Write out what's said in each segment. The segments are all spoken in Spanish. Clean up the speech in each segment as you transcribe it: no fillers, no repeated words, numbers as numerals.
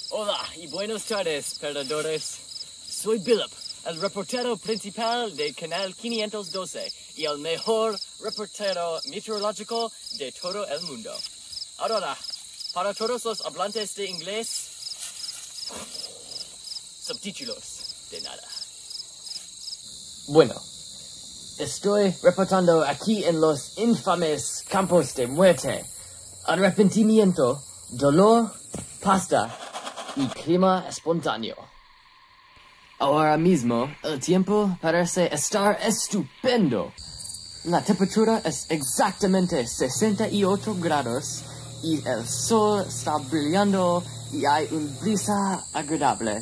Hola y buenas tardes, perdedores. Soy Billup, el reportero principal del canal 512 y el mejor reportero meteorológico de todo el mundo. Ahora, para todos los hablantes de inglés, subtítulos de nada. Bueno, estoy reportando aquí en los infames campos de muerte, arrepentimiento, dolor, pasta y clima espontáneo. Ahora mismo, el tiempo parece estar estupendo. La temperatura es exactamente 68 grados y el sol está brillando y hay una brisa agradable.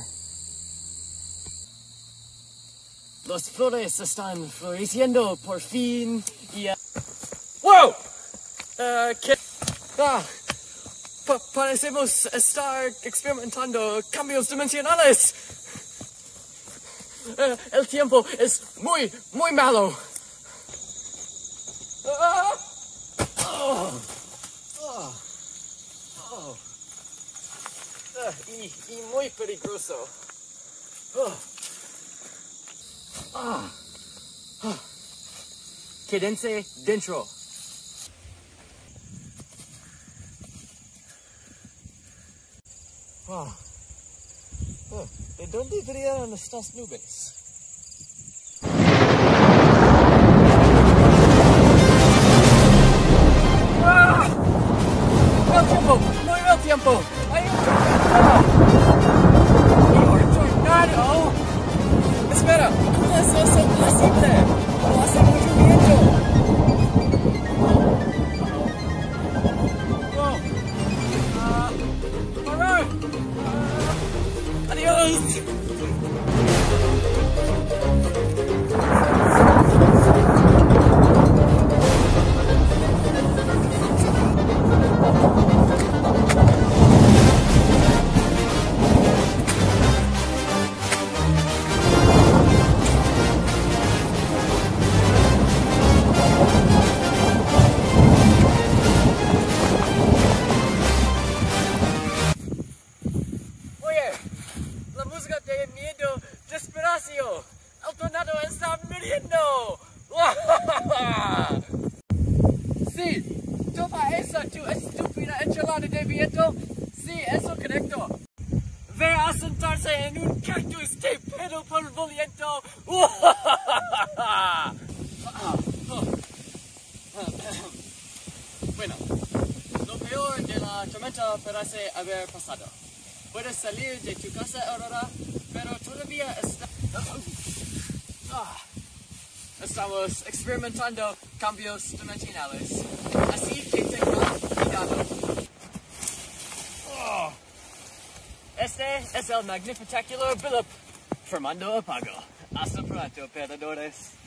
Las flores están floreciendo por fin y... ¡Wow! ¿Qué? Parecemos estar experimentando cambios dimensionales. El tiempo es muy malo. Y muy peligroso. Quédense dentro. ¿De dónde brillan estas nubes? ¡El tiempo! ¡No hay el tiempo! ¡Hay un tornado! ¡Espera! ¿Cómo es eso posible? ¡No hace mucho viento! ¡Adiós! De miedo, desesperación. El tornado está viniendo. Sí, toma esa tu estúpida enchilada de viento. Sí, eso correcto. Ve a sentarse en un cactus de pelo polvoriento. Bueno, lo peor de la tormenta parece haber pasado. Puedes salir de tu casa ahora, pero todavía estamos experimentando cambios dimensionales. Así que tengan cuidado. Este es el magnifictacular Billup, formando apago. Hasta pronto, perdedores.